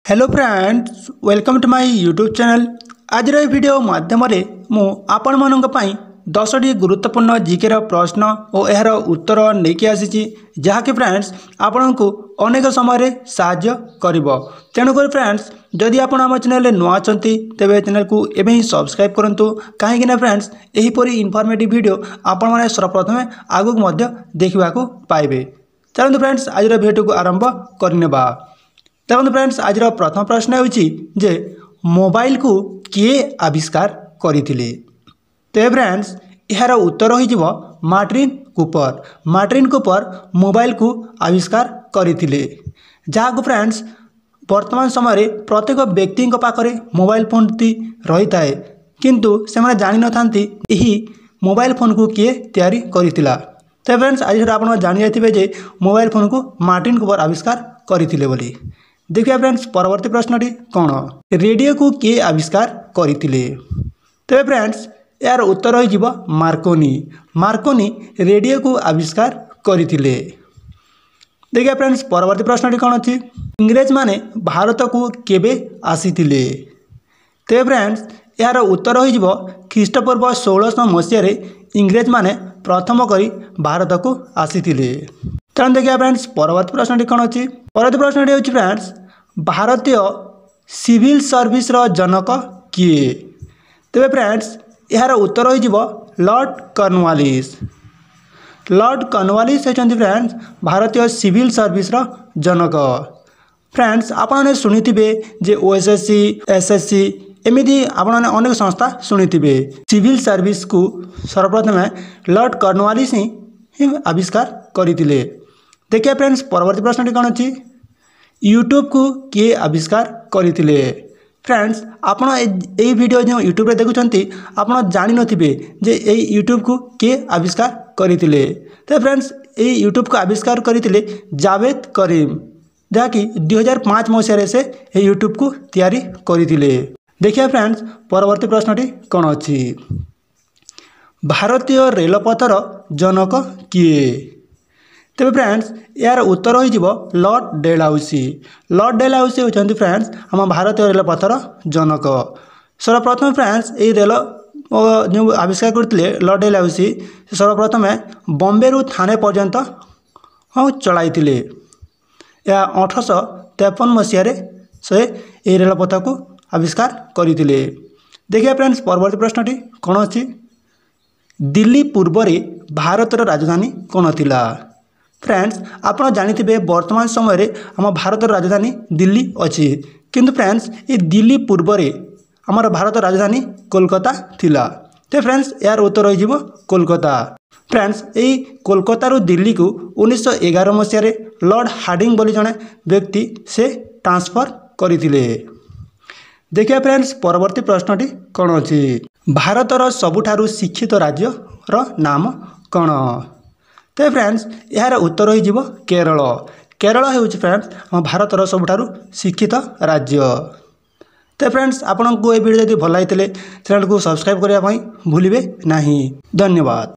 Hello friends, welcome to my YouTube channel. आज video माध्यम मु आपण मानक पई 10टी गुरुत्वपूर्ण जीके प्रश्न और यार उत्तर लेके आसी जहाँकि फ्रेंड्स आपण को अनेक समय साहाय्य करिवो। तेणुकर फ्रेंड्स जदि आपण आम चैनल नुआ अछंती तेबे चैनल को एबे ही सब्सक्राइब करंतु, कहीं ना फ्रेंड्स एही परी इनफॉर्मेटिव वीडियो आपण माने सर्वप्रथमे आगुक मध्य देखिबा को पाइबे। चलନ୍ତୁ फ्रेंड्स आज वीडियो को आरंभ करनेबा। देखो फ्रेंड्स आज प्रथम प्रश्न है मोबाइल को किए आविष्कार करथिले। तो फ्रेंड्स यार उत्तर हो Martin Cooper. Martin Cooper mobile को आविष्कार करथिले, जहाँ को फ्रेंड्स वर्तमान समय प्रत्येक व्यक्ति पाखरे मोबाइल फोन टी रही थाए, किंतु से माने जानि न थांती एही मोबाइल फोन को किए तैयारी करथिला। तो फ्रेंड्स आज आप जानि जाइथिबे जे मोबाइल फोन को मार्टिन कूपर आविष्कार करथिले बोली। देखिए फ्रेंड्स परवर्ती प्रश्नटी कौन, रेडियो को किए आविष्कार करथिले। तो फ्रेंड्स यार उत्तर हो मार्कोनी। मार्कोनी रेडियो को आविष्कार करथिले। देखिए फ्रेंड्स परवर्ती प्रश्नटी कौन अच्छी, इंग्रेज माने भारत को केबे आसीथिले। तो फ्रेंड्स यार उत्तर हो ख्रीष्टपूर्व 1600 मसीह इंग्रेज माने प्रथम करी भारत को आसीथिले। चलो देखिए फ्रेंड्स परवर्ती प्रश्नटी कौन अच्छी। परवर्ती प्रश्नटी हो फ्रेंड्स भारतीय सिविल सर्विस रो जनक किए। तेरे फ्रेंड्स यार उत्तर हो लॉर्ड कॉर्नवालिस। लॉर्ड कॉर्नवालिस होती फ्रेंड्स भारतीय सिविल सर्विस रो जनक। फ्रेंड्स आपने शुणिथिबे जे ओएसएससी एसएससी एमती आपने अनेक संस्था शुणिथिबे। सिविल सर्विस को सर्वप्रथम लॉर्ड कॉर्नवालिस ही आविष्कार करथिले। देखिए फ्रेंड्स परवर्ती प्रश्नटी कौन अच्छी, यूट्यूब को किए आविष्कार करथिले। फ्रेंड्स आपण ए वीडियो जो यूट्यूब रे देखुछंती आपण जानि नथिबे जे ए यूट्यूब को किए आविष्कार करथिले। तो फ्रेंड्स ए यूट्यूब को आविष्कार करथिले जावेद करीम, जहाँकि 2005 मसीह से ए यूट्यूब को तैयारी करथिले। देखिए फ्रेंड्स परवर्ती प्रश्नटी कौन अच्छी, भारतीय रेलपथर जनक किए। तेज फ्रेंड्स यार उत्तर हो लॉर्ड डेलहाउसी। लॉर्ड डेलहाउसी होती फ्रेंड्स आम भारतीय रेलपथर जनक। सर्वप्रथम फ्रेंड्स ये रेल जो आविष्कार करते लॉर्ड डेलहाउसी सर्वप्रथम बॉम्बे रु थाने पर्यंत चलाइथिले। या 1853 मसीह से ये रेलपथ को आविष्कार करथिले। देखिए फ्रेंड्स परवर्ती प्रश्नटी कौन अच्छी, दिल्ली पूर्व भारतर राजधानी कौन थिला। फ्रेंड्स आप जानिथिबे वर्तमान समय आम भारतर राजधानी दिल्ली अच्छी, किंतु फ्रेंड्स ये दिल्ली पूर्व आमर भारत राजधानी कोलकाता थिला। तो फ्रेंड्स यार उत्तर हो कोलकाता। फ्रेंड्स यही कोलकाता रु दिल्ली को 1911 मसीह लॉर्ड हार्डिंग बोली जड़े व्यक्ति से ट्रांसफर करथिले। देखिए फ्रेंड्स परवर्ती प्रश्नटी कौन अच्छी, भारतर सबुठारु शिक्षित राज्य रो नाम कौन। तो फ्रेंड्स यार उत्तर हो केरल। केरल हो फ्रेंड्स हम भारतर सबुठारु शिक्षित राज्य। तो फ्रेंड्स आपको ये वीडियो यदि भल लगी चैनल को सब्सक्राइब करने भूलिए नहीं। धन्यवाद।